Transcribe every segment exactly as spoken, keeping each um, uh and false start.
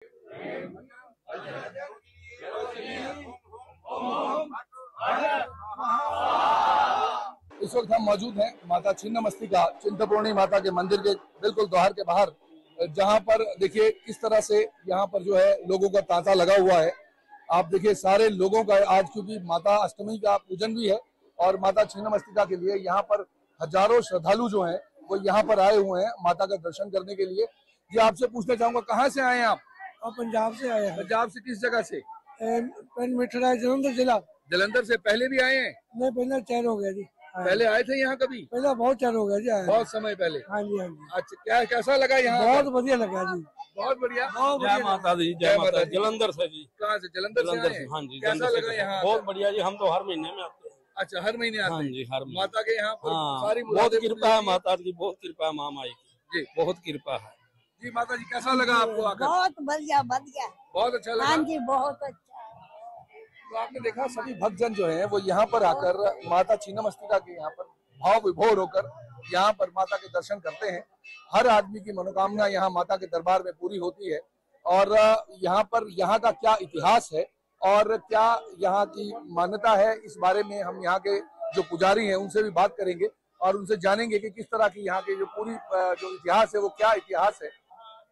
इस वक्त हम मौजूद हैं माता छिन्नमस्तिका चिंतपूर्णी माता के मंदिर के बिल्कुल द्वार के बाहर, जहां पर देखिए किस तरह से यहाँ पर जो है लोगों का तांता लगा हुआ है। आप देखिए सारे लोगों का आज, क्योंकि माता अष्टमी का पूजन भी है और माता छिन्नमस्तिका के लिए यहाँ पर हजारों श्रद्धालु जो हैं वो यहाँ पर आए हुए हैं माता का दर्शन करने के लिए। जी आपसे पूछना चाहूंगा, कहाँ से आए हैं आप? और पंजाब से आए हैं। पंजाब से किस जगह से? पिंड मिठड़ा, जलंधर जिला। जलंधर से पहले भी आए हैं? नहीं, पहले चैन हो गया जी। पहले आए थे यहाँ कभी? पहले बहुत चैन हो गया जी, आए बहुत समय पहले। हाँ जी, हाँ जी। अच्छा, क्या कैसा लगा यहाँ? बहुत बढ़िया लगा जी, बहुत बढ़िया। जय माता दी, जय माता। जलंधर से जी। कहाँ से? जलंधर से आए हैं? हाँ जी। कैसा लगा यहाँ? बहुत बढ़िया जी, हम तो हर महीने में आते हैं। अच्छा, हर महीने आते हैं? हाँ जी, हर महीने। माता के यहाँ पर सारी बहुत कृपा है माता की, बहुत कृपा है माँ माई की जी, बहुत कृपा है जी। माता जी कैसा लगा आपको आकर? बहुत बढ़िया, बढ़िया, बहुत अच्छा लगा। हाँ जी, बहुत अच्छा। तो आपने देखा सभी भक्तजन जो हैं वो यहाँ पर आकर माता छिन्नमस्तिका के यहाँ पर भाव विभोर होकर यहाँ पर माता के दर्शन करते हैं। हर आदमी की मनोकामना यहाँ माता के दरबार में पूरी होती है। और यहाँ पर यहाँ का क्या इतिहास है और क्या यहाँ की मान्यता है, इस बारे में हम यहाँ के जो पुजारी हैं उनसे भी बात करेंगे और उनसे जानेंगे कि किस तरह की यहाँ के जो पूरी जो इतिहास है वो क्या इतिहास है।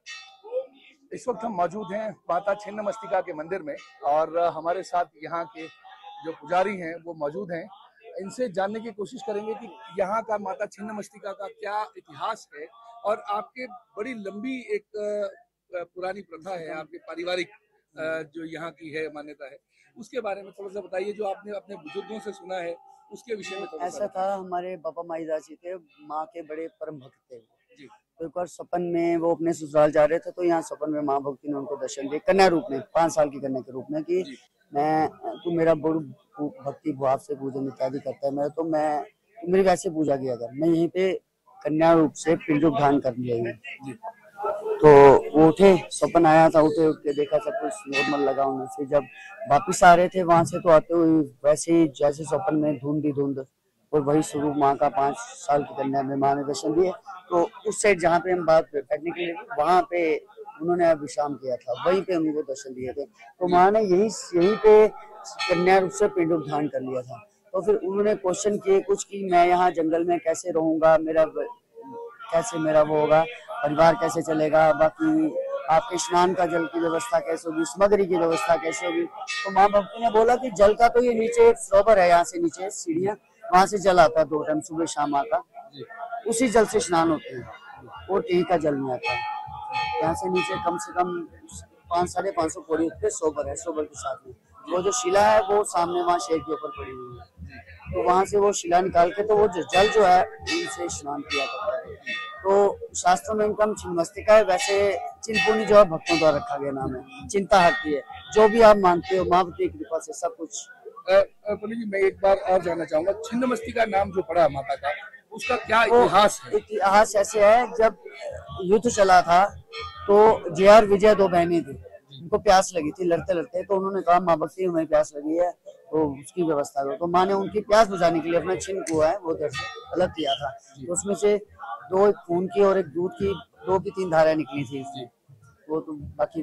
इस वक्त हम मौजूद हैं माता छिन्नमस्तिका के मंदिर में और हमारे साथ यहाँ के जो पुजारी हैं वो मौजूद हैं। इनसे जानने की कोशिश करेंगे कि यहाँ का माता छिन्नमस्तिका का क्या इतिहास है और आपके बड़ी लंबी एक पुरानी प्रथा है, आपके पारिवारिक जो यहाँ की है मान्यता है, उसके बारे में थोड़ा सा बताइए। जो आपने अपने बुजुर्गों से सुना है उसके विषय में थोड़ा ऐसा था, हमारे पापा माईदास जी थे, माँ के बड़े परम भक्त थे जी। तो एक बार सपन में वो अपने ससुराल जा रहे थे, तो यहाँ सपन में माँ भक्ति ने उनको दर्शन दिए कन्या रूप में, पाँच साल की कन्या के रूप में, कि मैं तू मेरा बड़ू भक्ति भाव से पूजन इत्यादि करता है मेरा, तो मैं तो मेरी वैसे पूजा किया कर, मैं यहीं पे कन्या रूप से पिंड धारण कर लिया। तो वो उठे, सपन आया था, उठे, उठ के देखा सब कुछ नॉर्मल लगा उन्हें। फिर जब वापिस आ रहे थे वहां से, तो आते हुए वैसे ही जैसे सपन में धुंध ही धुंध, और वही स्वरूप माँ का पाँच साल की कन्या में माँ ने दर्शन दिए। तो उस साइड जहाँ पे हम बात करने के लिए, वहाँ पे उन्होंने विश्राम किया था, वहीं पे उनको दर्शन दिए थे। तो माँ ने यही यहीं पे कन्या रूप से पिंड धारण कर लिया था। तो फिर उन्होंने क्वेश्चन किए कुछ कि मैं यहाँ जंगल में कैसे रहूंगा, मेरा कैसे मेरा वो होगा, परिवार कैसे चलेगा, बाकी आपके स्नान का जल की व्यवस्था कैसे होगी, सामग्री की व्यवस्था कैसे होगी। तो माँ भक्ति ने बोला कि जल का तो ये नीचे एक सरोवर है, यहाँ से नीचे सीढ़ियाँ, वहां से जल आता है दो टाइम, सुबह शाम आता, उसी जल से स्नान होते हैं और कहीं का जल नहीं आता है। यहाँ से नीचे कम से कम पाँच साढ़े पाँच सौ पौड़ी उठते सोबर है, सोबर के साथ में वो जो शिला है वो सामने वहाँ शेर के ऊपर पड़ी हुई है। तो वहां से वो शिला निकाल के, तो वो जो जल जो है उनसे स्नान किया करता है। तो शास्त्रों में इनका छिन्नमस्तिका है, वैसे चिंतपूर्णी जो है भक्तों द्वारा रखा गया नाम है, चिंता हटती है, जो भी आप मानते हो माँ की कृपा से सब कुछ। जी मैं एक बार और जानना चाहूंगा, छिन्नमस्तिका नाम जो पड़ा माता का, उसका क्या इतिहास है? इतिहास ऐसे है, जब युद्ध चला था तो जय और विजय दो बहनें थी, उनको प्यास लगी थी लड़ते लड़ते, तो उन्होंने कहा माँ भक्ति हमें प्यास लगी है तो उसकी व्यवस्था करो। तो माँ ने उनकी प्यास बुझाने के लिए अपना छिन्न कुआं है वो उधर से अलग किया था। तो उसमें से दो खून की और एक दूध की, दो की तीन धाराएं निकली थी, वो तो बाकी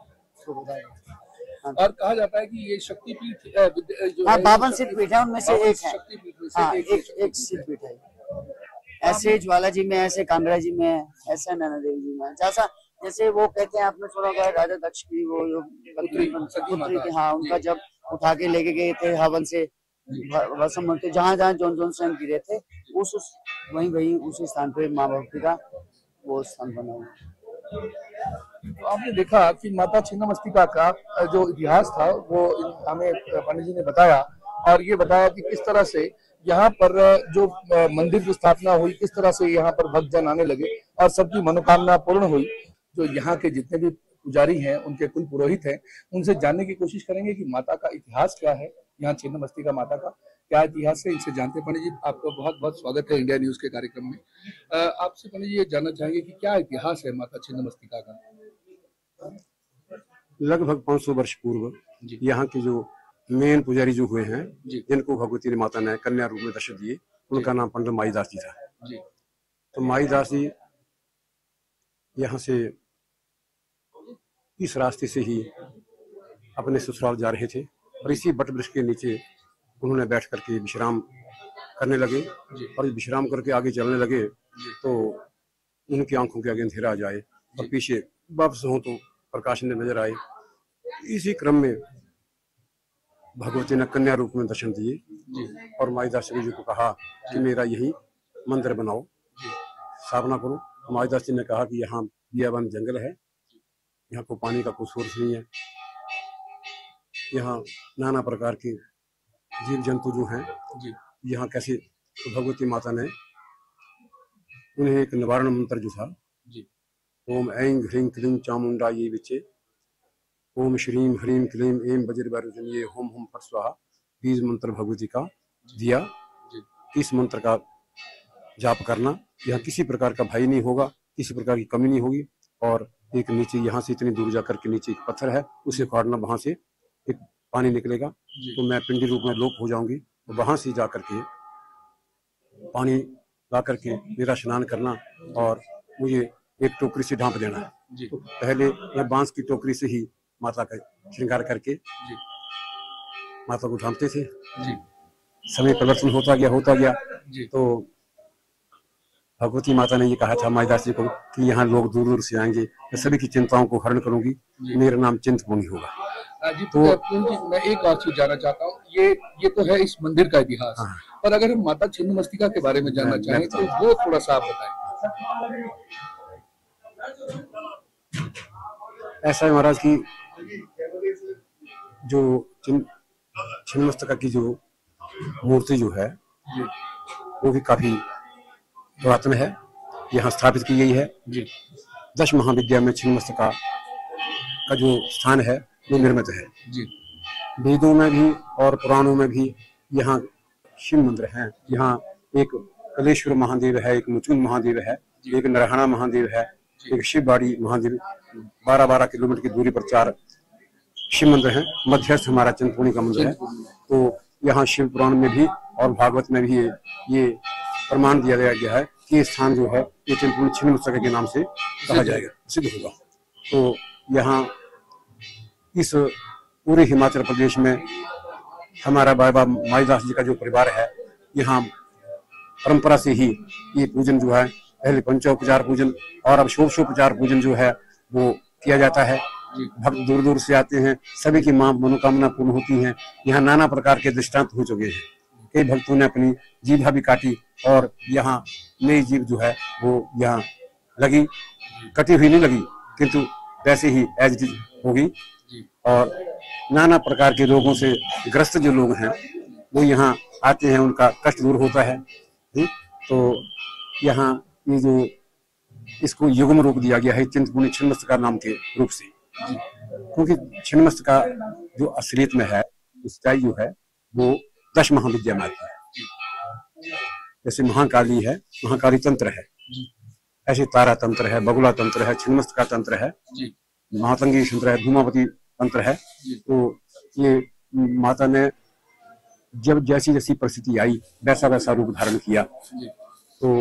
हाँ। और कहा जाता है कि ये शक्तिपीठ, हाँ बावन सिद्ध पीठ है, उनमें से एक है, हाँ एक एक सिद्ध पीठ है। ऐसे ज्वाला जी में, ऐसे कांगड़ा जी में, ऐसे नैना देवी जी में, जैसा जैसे वो कहते हैं, आपने सुना होगा राजा दक्ष की वो पुत्री थी, हाँ उनका जब उठा के लेके गए थे हवन से भस्म, जहाँ जहाँ जोन जोन स्वयं गिरे थे, उस उस वहीं वहीं उसी स्थान पे माँ भक्ति का वो स्थान बना हुआ। तो आपने देखा कि माता छिन्नमस्तिका का जो इतिहास था वो हमें पंडित जी ने बताया, और ये बताया कि किस तरह से यहाँ पर जो मंदिर की स्थापना हुई, किस तरह से यहाँ पर भक्तजन आने लगे और सबकी मनोकामना पूर्ण हुई। जो यहाँ के जितने भी पुजारी हैं, उनके कुल पुरोहित हैं, उनसे जानने की कोशिश करेंगे कि माता का इतिहास क्या है, यहाँ छिन्नमस्तिका माता का क्या इतिहास है, इनसे जानते हैं। पंडित जी आपका बहुत बहुत स्वागत है इंडिया न्यूज के कार्यक्रम में। आपसे पंडित जी ये जानना चाहेंगे कि क्या इतिहास है माता छिन्नमस्तिका का? लगभग पाँच सौ वर्ष पूर्व यहाँ के जो मेन पुजारी जो हुए हैं, जिनको भगवती ने माता ने कन्या रूप में दर्शन दिए, उनका नाम पंडित माईदास जी था जी। तो माईदास जी यहाँ से इस रास्ते से ही अपने ससुराल जा रहे थे और इसी बट वृक्ष के नीचे उन्होंने बैठ करके विश्राम करने लगे और विश्राम करके आगे चलने लगे तो उनकी आंखों के आगे अंधेरा आ जाए और पीछे वापस हो तो प्रकाश ने नजर आए। इसी क्रम में भगवती ने कन्या रूप में दर्शन दिए और माईदास जी को कहा कि मेरा यही मंदिर बनाओ, स्थापना करो। माईदास जी ने कहा कि यहाँ बियाबान जंगल है, यहाँ को पानी का कोई सोर्स नहीं है, यहाँ नाना प्रकार के जीव जंतु जो हैं यहाँ कैसे। तो भगवती माता ने उन्हें एक निवारण मंत्र जो था, ओम ऐं ह्रीं क्लीं चामुंडा ये विचे, ओम श्रीं ह्रीं क्लीं ऐं वज्रवैरोचनीये होम होम फट स्वाहा, बीज मंत्र भगवती का दिया। इस मंत्र का जाप करना, यहाँ किसी प्रकार का भय नहीं होगा, किसी प्रकार की कमी नहीं होगी। और एक नीचे यहाँ से इतनी दूर जाकर के नीचे एक पत्थर है, उसे काटना, वहां से एक पानी निकलेगा तो मैं पिंडी रूप में लोप हो जाऊंगी। तो वहां से जाकर के पानी ला करके मेरा स्नान करना और मुझे एक टोकरी से ढांप देना है। तो पहले मैं बांस की टोकरी से ही माता का श्रृंगार करके माता को ढांपते थे। समय परिवर्तन होता गया होता गया तो भगवती माता ने ये कहा था माईदास जी को कि यहाँ लोग दूर दूर से आएंगे, मैं सभी की चिंताओं को हरण करूंगी, मेरा नाम चिंतपूर्णी होगा। जी, तो मैं एक और चीज जानना चाहता हूँ, ये ये तो है इस मंदिर का इतिहास, हाँ। पर अगर हम माता छिन्नमस्तिका के बारे में जानना चाहें तो वो थोड़ा सा आप बताएं। ऐसा है महाराज की जो छिन्नमस्तिका की जो मूर्ति जो है वो भी काफी पुरातन है, यहाँ स्थापित की गई है। दश महाविद्या में छिन्नमस्तिका का जो स्थान है वो निर्मित है। वेदों में भी और पुराणों में भी यहाँ शिव मंदिर हैं। यहाँ एक कलेश्वर महादेव है, एक मुचुंद महादेव है, एक नरहणा महादेव है, एक शिवबाड़ी महादेव। बारह बारह किलोमीटर की दूरी पर चार शिव मंदिर हैं। मध्यस्थ हमारा चिंतपूर्णी का मंदिर है। तो यहाँ शिव पुराण में भी और भागवत में भी ये प्रमाण दिया गया है कि ये स्थान जो है ये चिंतपूर्णी छिन्नमस्तिका के नाम से कहा जाएगा, सिद्ध होगा। तो यहाँ इस पूरे हिमाचल प्रदेश में हमारा बाबा माईदास जी का जो परिवार है, यहाँ परंपरा से ही ये पूजन जो है, पहले पंचोपचार पूजन और अब षोडशोपचार पूजन जो है वो किया जाता है। भक्त दूर दूर से आते हैं, सभी की मां मनोकामना पूर्ण होती हैं। यहाँ नाना प्रकार के दृष्टांत हो चुके हैं। कई भक्तों ने अपनी जीभा भी काटी और यहाँ नई जीभ जो है वो यहाँ लगी, कटी हुई नहीं लगी, किंतु वैसे ही एज इट इज होगी। और नाना प्रकार के रोगों से ग्रस्त जो लोग हैं वो यहाँ आते हैं, उनका कष्ट दूर होता है। तो यहाँ ये जो इसको युग्म रूप दिया गया है चिंतपूर्णी छिन्नमस्तिका नाम के रूप से, क्योंकि छिन्नमस्तिका जो असलियत में है, ऊंचाई जो है वो दश महाविद्या में आती है। जैसे महाकाली है, महाकाली तंत्र है, ऐसे तारा तंत्र है, बगुला तंत्र है, छिन्नमस्तिका तंत्र है, महातंगी तंत्र है, धूमावती तंत्र है। तो ये माता ने जब जैसी जैसी परिस्थिति आई वैसा वैसा रूप धारण किया। तो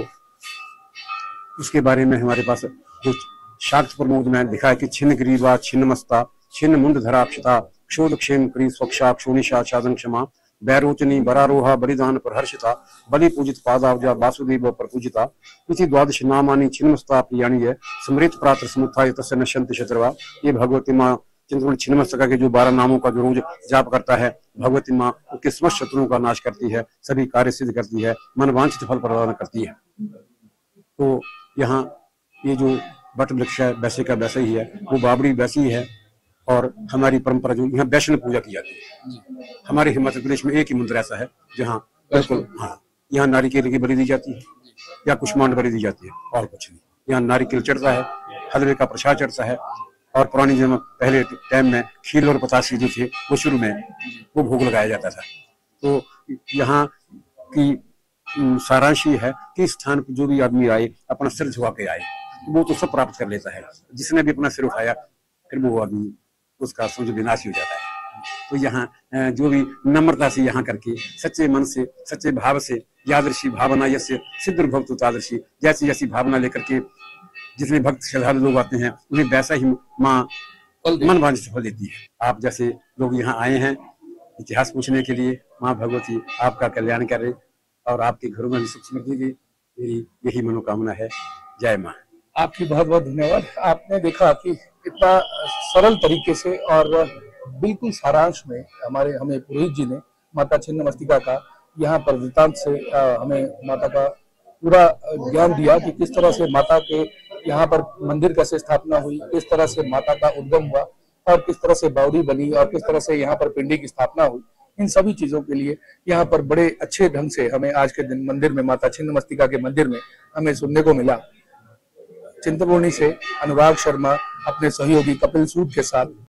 उसके बारे में हमारे पास जो शाक्त प्रमोद में लिखा है कि छिन्न ग्रीवा छिन्नमस्ता छिन्न मुंड धराक्षता क्षोध क्षेम करी स्वक्षा क्षोणिशा साधन क्षमा बैरोचनी बरारोहा बलिदान प्रहर्षिता बलि पूजित पादावजा वासुदेव प्रपूजिता इसी द्वादश नामानी छिन्नमस्ता प्रियाणी है समृत प्रात्र समुत्थाय तस्य नश्यन्ति शत्रवा। ये भगवती माँ चिंतपूर्णी छिन्नमस्तिका के जो बारह नामों का जो रोज जाप करता है, भगवती माँ उसके समस्त शत्रुओं का नाश करती है, सभी कार्य सिद्ध करती है, मनवांछित फल प्रदान करती है। तो यहाँ ये जो बट वृक्ष है वैसे का वैसे ही है, वो बाबरी वैसी ही है। और हमारी परंपरा जो यहाँ वैष्णव पूजा की जाती है, हमारे हिमाचल प्रदेश में एक ही मंदिर ऐसा है जहाँ बिल्कुल हाँ यहाँ नारिकेल की बलि दी जाती है या कुष्मांड बलि दी जाती है और कुछ नहीं। यहाँ नारिकेल चढ़ता है, हलवे का प्रसाद चढ़ता है और पुरानी जब पहले टाइम में खीर और पतासी जो थे वो शुरू में वो भोग लगाया जाता था। तो यहाँ की सारांश ये है कि स्थान पर जो भी आदमी आए अपना सिर झुका के आए, वो तो सब प्राप्त कर लेता है। जिसने भी अपना सिर उठाया फिर वो आदमी उसका समझ विनाश हो जाता है। तो यहाँ जो भी नम्रता से यहाँ करके सच्चे मन से सच्चे भाव से यादृशी भावना यस्य सिद्ध भक्त तादृशी, जैसी जैसी भावना लेकर के जितने भक्त श्रद्धालु लोग आते हैं उन्हें वैसा ही माँ मन भावन से फल देती है। आप जैसे लोग यहाँ आए हैं इतिहास पूछने के लिए, माँ भगवती आपका कल्याण करे और आपके घरों में भी सुख समृद्धि की, मेरी यही मनोकामना है। जय माँ। आपकी बहुत बहुत धन्यवाद। आपने देखा कि इतना सरल तरीके से और बिल्कुल सारांश में हमारे हमें पुरोहित जी ने माता छिन्नमस्तिका का यहाँ पर वृतांत से हमें माता का पूरा ज्ञान दिया कि किस तरह से माता के यहाँ पर मंदिर कैसे स्थापना हुई, किस तरह से माता का उद्गम हुआ और किस तरह से बावड़ी बनी और किस तरह से यहाँ पर पिंडी की स्थापना हुई। इन सभी चीजों के लिए यहाँ पर बड़े अच्छे ढंग से हमें आज के दिन मंदिर में, माता छिन्नमस्तिका के मंदिर में हमें सुनने को मिला। चिंतपूर्णी से अनुराग शर्मा अपने सहयोगी कपिल सूद के साथ।